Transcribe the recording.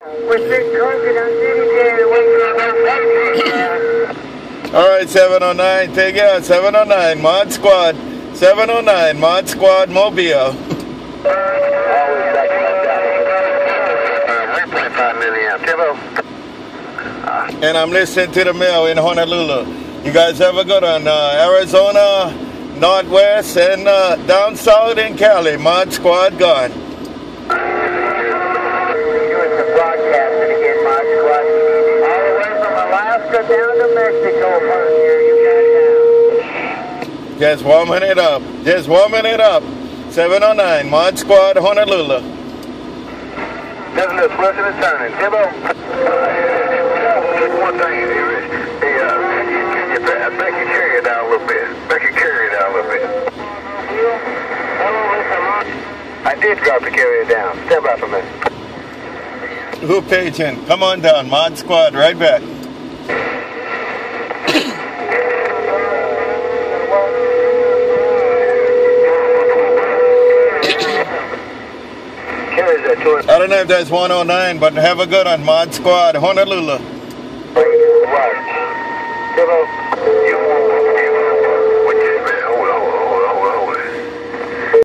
All right, 709, take it out. 709, Mod Squad. 709, Mod Squad, Mobile. 1.5 milliamp. Timbo. And I'm listening to the mail in Honolulu. You guys have a good one. Arizona, Northwest, and down south in Cali. Mod Squad gone. Doing some broadcasting again, Mod Squad. All the way from Alaska down to Mexico. Here you Just warming it up. Just warming it up. 709, Mod Squad, Honolulu. Nothing else, flushing and turning. Timbo. One thing, back your carrier down a little bit. Back your carrier down a little bit. I did drop the carrier down. Stand by for a minute. Who paging? Come on down, Mod Squad, right back. I don't know if that's 109, but have a good one, Mod Squad, Honolulu. Right. Timbo.